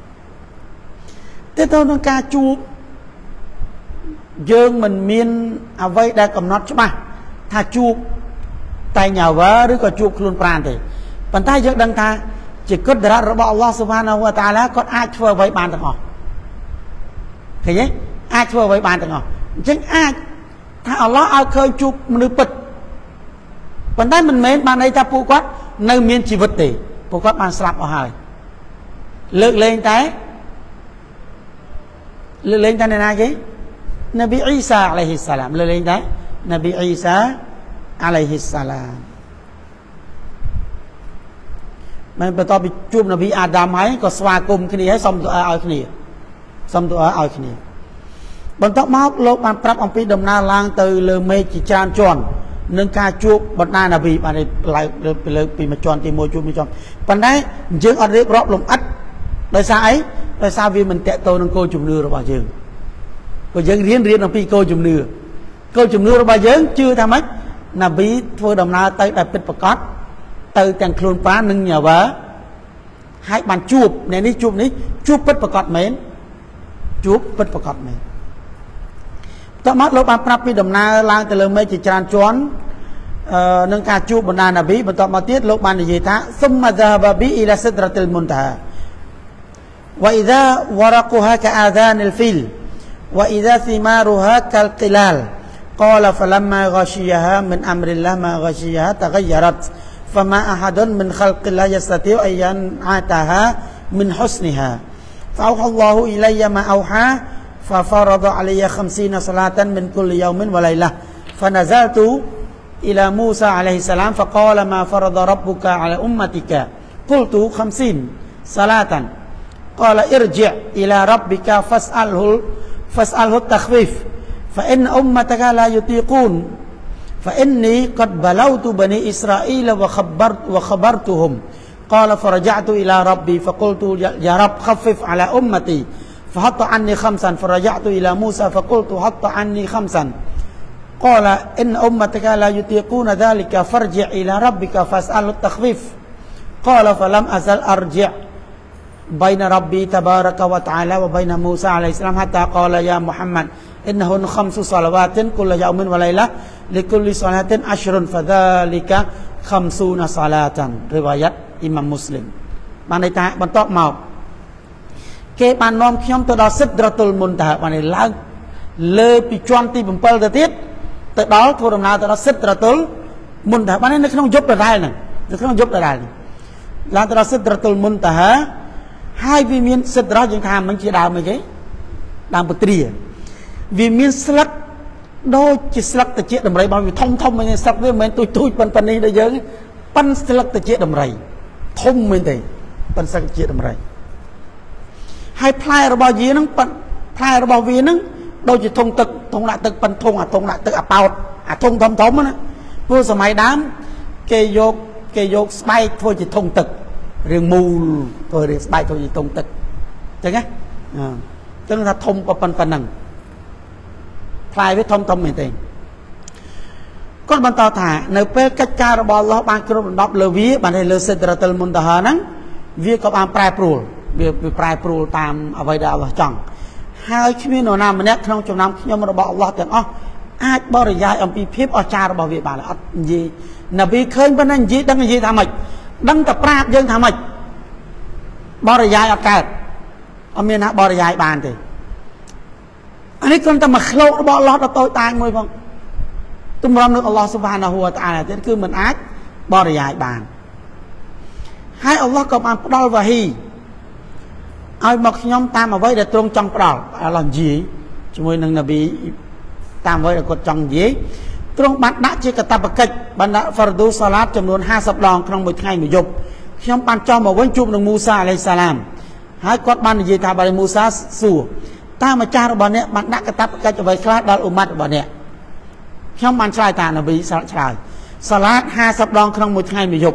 តែទៅនឹងការជួបយើងមិនមានអ្វីដែលកំណត់ច្បាស់ថាជួបតែញ៉ាវ៉ាឬក៏ជួបខ្លួនប្រាណទេប៉ុន្តែយើងដឹងថាជាគុណរៈរបស់អល់ឡោះស៊ុបហានាហ៊ូវតាអាឡាគាត់អាចធ្វើអ្វីបានទាំងអស់ឃើញទេអាចធ្វើអ្វីបានទាំងអស់អញ្ចឹងអាចថាអល់ឡោះឲ្យឃើញជួបមនុស្សពិតប៉ុន្តែមិនមែនបានន័យថាពួកគាត់នៅមានជីវិតទេពួកគាត់បានស្លាប់អស់ហើយលើកលែងតែអ្នកណាគេនប៊ីអ៊ីសាអាឡៃហ៊ីសសាឡាមលើកលែងតែនប៊ីអ៊ីសាអាឡៃហ៊ីសសាឡាមមិនបន្ទាប់ពីជួបនប៊ីអាដាមហើយក៏ស្វាគមន៍គ្នាហើយសុំទូអាឲ្យគ្នាបន្ទាប់មកលោកបានប្រាប់អំពីដំណើរឡើងទៅលើមេឃជាច្រើនជាន់នឹងការជួបបណ្ដានប៊ីបានលើកពីមួយជាន់ទី1ជួបមួយជាន់ប៉ុន្តែយើងអត់រៀបរាប់លំអិតដោយសារអីដោយសារវាមិនតកតទៅនឹងគោលជំនឿរបស់យើងព្រោះយើងរៀនអំពីគោលជំនឿរបស់យើងជឿថាម៉េចណាប៊ីធ្វើដំណើរទៅដែលពិតប្រាកដទៅទាំងខ្លួនប៉ានិងញ៉ាវ៉ាហើយបានជួបអ្នកនេះជួបពិតប្រាកដមែនជួបពិតប្រាកដមែនតើមកលោកបានប្រាប់ពីដំណើរឡើងទៅលើមេឃជាច្រើនជាន់នឹងការជួបបណ្ដានប៊ីបន្ទាប់មកទៀតលោកបាននិយាយថាស៊ុមម៉ាហ្សាបប៊ីអ៊ីឡាសិដរ៉ាតុលមុនតាហាវ៉ាអ៊ីហ្សាវរកូហាកាអាហ្សានិលហ្វីលវ៉ាអ៊ីហ្សាស៊ីម៉ារូហាកាលកិឡាល قال فلما غشيها من أمر الله ما غشيها تغيرت فما أحد من خلق الله يستطيع أن ينعتها من حسنها فأوحى الله إلي ما أوحى ففرض علي 50 صلاة من كل يوم وليلة فنزلت إلى موسى عليه السلام فقال ما فرض ربك على أمتك قلت 50 صلاة قال ارجع إلى ربك فاسأله التخفيف فإن أمتك لا يطيقون فإني قد بلوت بني إسرائيل وخبرتهم قال فرجعت إلى ربي فقلت يا رب خفف على أمتي فحط عني 5 فرجعت إلى موسى فقلت حط عني 5 قال إن أمتك لا يطيقون ذلك فارجع إلى ربك فاسأل التخفيف قال فلم أزل أرجع بين ربي تبارك وتعالى وبين موسى عليه السلام حتى قال يا محمد إنهن 5 صلوات كل يوم وليلة لكل صلاة 10 فذلك 50 صلاة رواية إمام مسلم បានន័យថាបន្ទាប់មកគេបាននាំខ្ញុំទៅដល់សិទ្ធរតុលមុនតាបានឡើងលើពីជាន់ទី7ទៅទៀតទៅដល់ធ្វើដំណើរទៅដល់សិទ្ធរតុលមុនតាបាននៅក្នុងយប់ដដែលហ្នឹងឡើងទៅដល់សិទ្ធរតុលមុនតាហើយវាមានសិទ្ធរយើងថាមិនជាដើមអីគេដើមពទ្រាវាមានស្លឹកដូចជាស្លឹកត្រចៀកដំរីរបស់វាធំមែនទេស្លឹកវាមិនមែនទូចប៉ុណ្នេះដូចយើងប៉ិនស្លឹកត្រចៀកដំរីធំមែនទេប៉ិនស្លឹកត្រចៀកដំរីហើយផ្លែរបស់វាហ្នឹងដូចជាធុងទឹកធុងដាក់ទឹកប៉ិនធុងអាធុងដាក់ទឹកអាប៉ោតអាធុងធំណាព្រោះសម័យដើមគេយកស្បែកធ្វើជាធុងទឹករៀងមូលធ្វើរៀងស្បែកធ្វើជាធុងទឹកអញ្ចឹងណាអញ្ចឹងថាធំប៉ុណ្ណឹងផ្លែវាធំមែនទេគាត់បន្តថានៅពេលកិច្ចការរបស់អល់ឡោះបានគ្រប់រំដប់លើវាបានលើសិទ្ធរតុលមុនតាហាហ្នឹងវាក៏បានប្រែប្រួលវាប្រែប្រួលតាមអ្វីដែលអល់ឡោះចង់ហើយគ្មាននរណាម្នាក់ក្នុងចំណោមខ្ញុំរបស់អល់ឡោះទាំងអស់អាចបរិយាយអំពីភាពអស្ចារ្យរបស់វាបានអត់និយាយនប៊ីឃើញប៉ុណ្ណឹងនិយាយថាម៉េច đăng tập rạp dương thả mạch bỏ ra dài ởកើតở miền hạ bỏ ra dài bàn thì anh ấy còn ta mặc lâu bỏ lót ở tôi tay ngồi vâng tôi mong được Allah subhanahu wa ta'ala thế cứ mình ác bỏ ra dài bàn hai Allah có bàn đau và hi ai mặc nhóm ta mà với để trung trong đảo làm gì chúng tôi nâng là bị tam với là cột trong gì trung bạn đã chỉ cả tập kịch bạn đã fardu salat trong luôn 20 đòn trong một ngày một dục nhóm bạn cho một vấn chụp được Musa alayhi salam hai con bạn gì thà bài Musa sủa ta mà cha bọn nè bạn đã cái tập kịch cho với class đó umat bọn nè nhóm bạn trai ta là bị salat 20 đòn trong một ngày một dục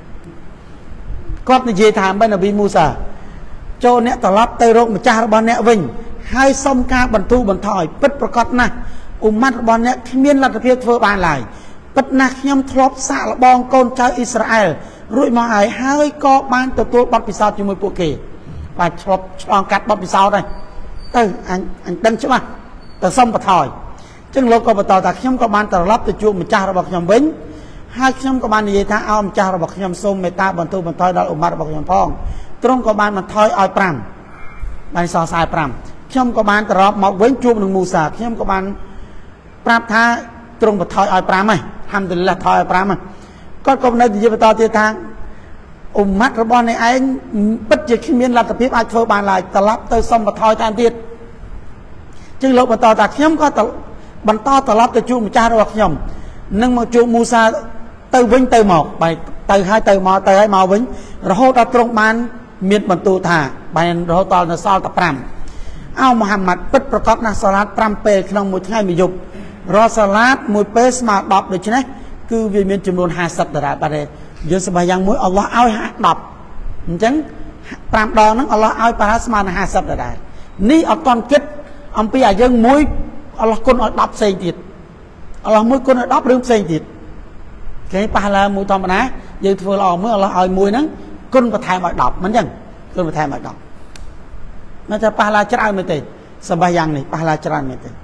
con gì thà bên là bị Musa cho nè tỏ lắp tay rộng mà cha bọn nè vinh hai sông ca bẩn thu bẩn thỏi bấtประกอบ na umat របស់អ្នកគ្មានលទ្ធភាពធ្វើបានឡើយពិតណាស់ខ្ញុំធ្លាប់សាកល្បងកូនចៅអ៊ីស្រាអែលរួចមកហើយក៏បានទទួលបទពិសោធន៍ជាមួយពួកគេបាទឆ្លប់ឆ្លងកាត់បទពិសោធន៍ហើយទៅអញដឹងច្បាស់ទៅសុំបន្ថយអញ្ចឹងលោកក៏បន្តថាខ្ញុំក៏បានត្រឡប់ទៅជួបម្ចាស់របស់ខ្ញុំវិញហើយខ្ញុំក៏បាននិយាយថាអោម្ចាស់របស់ខ្ញុំសូមមេត្តាបន្ទូបន្ថយដល់ឧមាត់របស់ខ្ញុំផងទ្រង់ក៏បានបន្ថយឲ្យ 5 បានសរសើរ 5 ខ្ញុំក៏បានត្រឡប់មកវិញជួបនឹងមូសាខ្ញុំក៏បានប្រាប់ថាទ្រង់បន្ថយឲ្យ 5 ហើយហាំឌុលឡាថយឲ្យ 5 ហើយគាត់ក៏នៅនិយាយបន្តទៀតថាឧមាត់របស់អ្នកឯងពិតជាគ្មានលទ្ធភាពអាចធ្វើបានឡើយត្រឡប់ទៅសុំបន្ថយតាមទៀតចឹងលោកបន្តថាខ្ញុំក៏បន្តត្រឡប់ទៅជួបម្ចាស់របស់ខ្ញុំនឹងមកជួបមូសាទៅវិញទៅមកបែរទៅហើយទៅមកទៅហើយមកវិញរហូតដល់ទ្រង់បានមានបន្ទូលថាបានរហូតដល់នៅសល់តែ 5 អោមូហាម៉ាត់ពិតប្រកបណាស់សាឡាត 5 ពេលក្នុងមួយថ្ងៃមួយយប់រកសាឡាតមួយពេលស្មើ10ដូច្នេះគឺវាមានចំនួន 50 ដរាបបាទយើងសម្រាប់យ៉ាងមួយអល់ឡោះឲ្យ 10 អញ្ចឹង 5 ដងហ្នឹងអល់ឡោះឲ្យប្រហែលស្មើនឹង 50 ដរាបនេះអត់តន់គិតអំពីឲ្យយើងមួយអល់ឡោះគុណឲ្យ 10 ផ្សេងទៀតអល់ឡោះមួយគុណឲ្យ 10 រឿងផ្សេងទៀតគេប៉ះឡើងមួយធម្មតាយើងធ្វើល្អមួយអល់ឡោះឲ្យមួយហ្នឹងគុណបន្ថែមឲ្យ 10 មិនអញ្ចឹងគុណបន្ថែមឲ្យ 10 nó cho pa laច្រើនមែនទេសម្បះយ៉ាងនេះប៉ះឡាច្រើនមែនទេ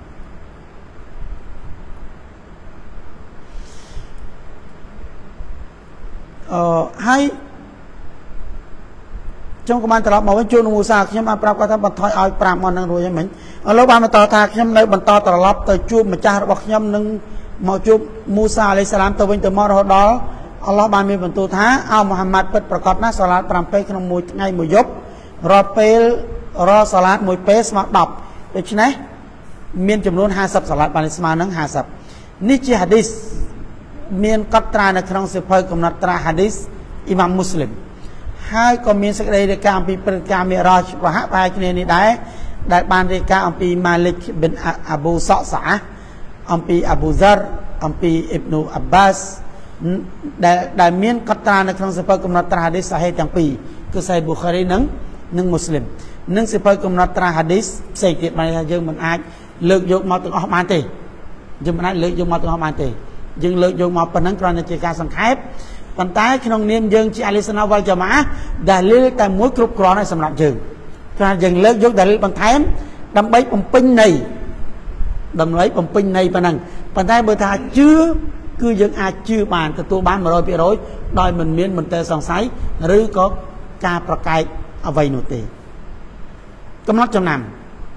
ហើយចុងក៏បានត្រឡប់មកវិញជួបនឹងមូសាខ្ញុំបានប្រាប់គាត់ថាបន្ថយឲ្យ 5 មកនឹងរួចហើយមិញឥឡូវបានបន្តថាខ្ញុំនៅបន្តត្រឡប់ទៅជួបម្ចាស់របស់ខ្ញុំនឹងមកជួបមូសាអាឡៃសាឡាមទៅវិញទៅមករហូតដល់អល់ឡោះបានមានបន្ទូលថាអោមូហាម៉ាត់ពិតប្រកបណាស់សាឡាត 7 ពេលក្នុងមួយថ្ងៃមួយយប់រាល់ពេលរកសាឡាតមួយពេលស្មើ 10 ដូច្នេះមានចំនួន 50 សាឡាតបានស្មើនឹង 50 នេះជាហាឌីសមានកត់ត្រានៅក្នុងសៀវភៅកំណត់ត្រាហាឌីសអ៊ីម៉ាមមូស្លីមហើយក៏មានសេចក្តីរាយការណ៍អំពីព្រឹត្តិការណ៍មីរ៉ាជប្រហាក់ប្រហែលគ្នានេះដែរដែលបានរាយការណ៍អំពីម៉ាលិកប៊ិនអាប៊ូសក់សាអំពីអាប៊ូហ្សារអំពីអ៊ីបនូអាប់បាសដែលមានកត់ត្រានៅក្នុងសៀវភៅកំណត់ត្រាហាឌីសសាហេទាំងពីរគឺសាហេប៊ូខារីនិងមូស្លីមនឹងសៀវភៅកំណត់ត្រាហាឌីសផ្សេងទៀតបានថាយើងមិនអាចលើកយកមកទាំងអស់បានទេយើងមិនអាចលើកយកមកទាំងអស់បានទេយើងលើកយកមកប៉ុណ្ណឹងគ្រាន់តែជាការសង្ខេបប៉ុន្តែក្នុងនាមយើងជាអាលីសុនណាវ៉ាល់ជាម៉ាដែលលីលតែមួយគ្រប់គ្រាន់ហើយសម្រាប់យើងគ្រាន់តែយើងលើកយកដែលលីលបន្ថែមដើម្បីបំពេញន័យប៉ុណ្ណឹងប៉ុន្តែបើថាជឿគឺយើងអាចជឿបានទទួលបាន 100% ដោយមិនមានមន្ទិលសង្ស័យឬក៏ការប្រកែកអ្វីនោះទេកំណត់ចំណាំ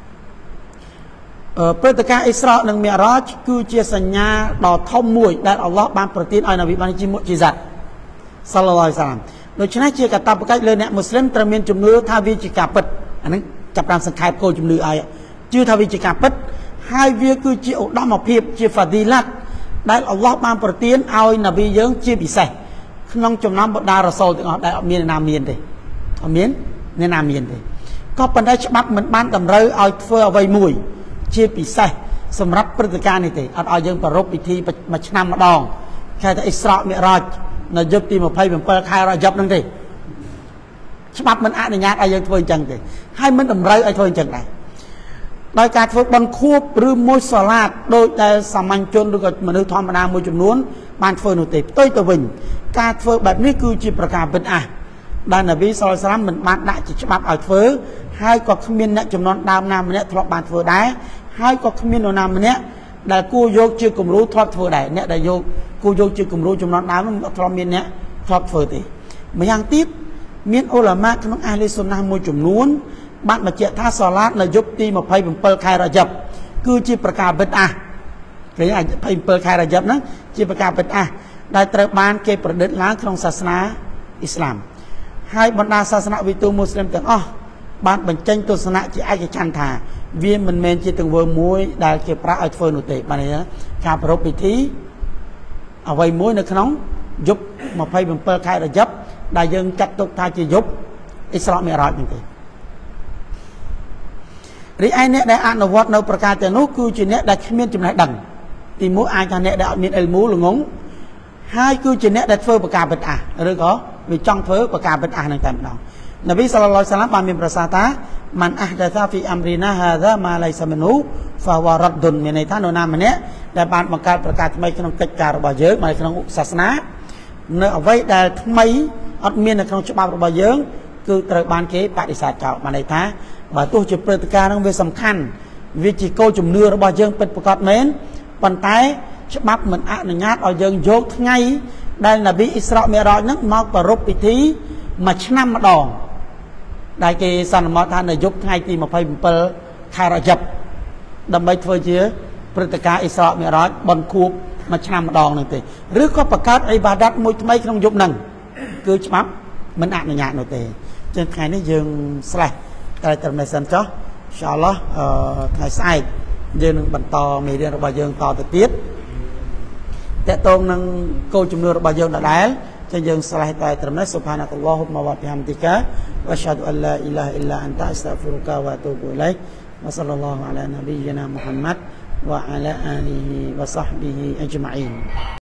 ព្រឹត្តិការណ៍អ៊ីស្រានិងមីរ៉ាជគឺជាសញ្ញាដ៏ធំមួយដែលអល់ឡោះបានប្រទានឲ្យនប៊ីបានជាមុជីសាត់សល្លឡោះអាឡៃសាឡាមដូច្នេះជាកាតព្វកិច្ចលើអ្នកមូស្លីមត្រូវមានជំនឿថាវាជាការពិតអាហ្នឹងចាប់តាមសង្ខេបគោលជំនឿឲ្យជឿថាវាជាការពិតហើយវាគឺជាឧត្តមភាពជាហ្វាឌីឡាត់ដែលអល់ឡោះបានប្រទានឲ្យនប៊ីយើងជាពិសេសក្នុងចំណោមបដារ៉ាសូលទាំងអស់ដែលអត់មានអ្នកណាមានទេអត់មានអ្នកណាមានទេក៏ប៉ុន្តែច្បាប់មិនបានតម្រូវឲ្យធ្វើអ្វីមួយជាពិសេសសម្រាប់ព្រឹត្តិការណ៍នេះទេអត់ឲ្យយើងប្រារព្ធពិធីមួយឆ្នាំម្ដងគេថាអ៊ីស្រាមីរ៉ាជនៅយប់ទី27 ខែរ៉ាយ៉ាប់ហ្នឹងទេច្បាប់មិនអនុញ្ញាតឲ្យយើងធ្វើអញ្ចឹងទេហើយមិនតម្រូវឲ្យធ្វើអញ្ចឹងដែរដោយការធ្វើបន់ខួបឬមួយសាឡាតដោយដែលសាមញ្ញជនឬក៏មនុស្សធម្មតាមួយចំនួនបានធ្វើនោះទេផ្ទុយទៅវិញការធ្វើបែបនេះគឺជាប្រការបិទអាដែលនប៊ីសល្លឡោះអាឡៃសាឡាមមិនបានដាក់ជាច្បាប់ឲ្យធ្វើហើយក៏គ្មានអ្នកចំនួនដើមណាម្នាក់ធ្លាប់បានធ្វើដែរហើយក៏គ្មាននរណាម្នាក់ដែលគួរយកជាគំរូធ្លាប់ធ្វើដែរអ្នកដែលគួរយកជាគំរូចំនួនដើមមិនធ្លាប់មានអ្នកធ្លាប់ធ្វើទេម្យ៉ាងទៀតមានឧឡាម៉ាក្នុងអាហ្លីសុនណាមួយចំនួនបានបញ្ជាក់ថាសាឡាតនៅយប់ទី27ខែរ៉ាយ៉ាប់គឺជាប្រការបិទអាគេ27ខែរ៉ាយ៉ាប់ហ្នឹងជាប្រការបិទអាដែលត្រូវបានគេប្រឌិតឡើងក្នុងសាសនាអ៊ីស្លាមហើយបណ្ដាសាសនវិទូមូស្លីមទាំងអស់បានបញ្ចេញទស្សនៈជាឯកច្ឆន្ទថាវាមិនមែនជាទង្វើមួយដែលគេប្រាក់ឲ្យធ្វើនោះទេបានន័យថាការប្រារព្ធពិធីអ្វីមួយនៅក្នុងយប់27ខែរ៉ាយ៉ាប់ដែលយើងចាត់ទុកថាជាយប់អ៊ីស្រាមីរ៉ាជហ្នឹងទេរីឯអ្នកដែលអនុវត្តនៅប្រការទាំងនោះគឺជាអ្នកដែលគ្មានចំណេះដឹងទីមួយអាចថាអ្នកដែលអត់មានអិលមូល្ងងហើយគឺជាអ្នកដែលធ្វើប្រការបិទអាឬក៏វាចង់ធ្វើប្រការបិទអាហ្នឹងតែម្ដងនប៊ីសល្លឡោះអាឡៃហ៊ីវ៉ាសល្លាមបានមានប្រសាសន៍ថាមិនអះដាសាហ្វីអាំរីណាហាហ្សាម៉ាឡៃសាមីនហ៊ូហ្វាវ៉ារ៉ាឌុនមានន័យថានរណាម្នាក់ដែលបានបង្កើតប្រកាសថ្មីក្នុងកិច្ចការរបស់យើងនៅក្នុងសាសនានៅអ្វីដែលថ្មីអត់មាននៅក្នុងច្បាប់របស់យើងគឺត្រូវបានគេបដិសេធចោលបានន័យថាបើទោះជាព្រឹត្តិការណ៍ហ្នឹងវាសំខាន់វាជាគោលជំនឿរបស់យើងពិតប្រាកដមែនប៉ុន្តែច្បាប់មិនអនុញ្ញាតឲ្យយើងយកថ្ងៃដែលនប៊ីអ៊ីស្រាមីរ៉ាជហ្នឹងមកប្រារព្ធពិធីមួយឆ្នាំម្ដងដែលគេសន្មតថានៅយប់ថ្ងៃទី27ខែរ៉ាយ៉ាប់ដើម្បីធ្វើជាព្រឹត្តិការណ៍អ៊ីស្រាមីរ៉ាជបន់ខួបមួយឆ្នាំម្ដងហ្នឹងទេឬក៏បង្កើតអ៊ីបាដាតមួយថ្មីក្នុងយប់ហ្នឹងគឺច្បាប់មិនអនុញ្ញាតនោះទេចឹងថ្ងៃនេះយើងស្លេះតែត្រឹមនេះសិនចុះអ៊ីនសាអល់ឡោះថ្ងៃស្អែកយើងនឹងបន្តមេរៀនរបស់យើងតទៅទៀតតកតងនឹងគោលជំនឿរបស់យើងដដែលចឹងយើងស្លេះតែត្រឹមនេះស៊ុបហានកល្លាហ៊ុមវ៉ាបិហាំឌីកាវ៉ាអស្ហាឌុអលឡាអ៊ីឡាហ៍អ៊ីឡាអន្តាអស្តាហ្ហ្វីរុកាវ៉ាអទូប៊ូអ៊ីឡៃកវ៉ាសល្លឡោះអាឡានប៊ីយណាមុហាម៉ាត់វ៉ាអាឡាអាលីហ៊ីវ៉ាសហ្ប៊ីហ៊ីអជ្ម៉ាអ៊ីន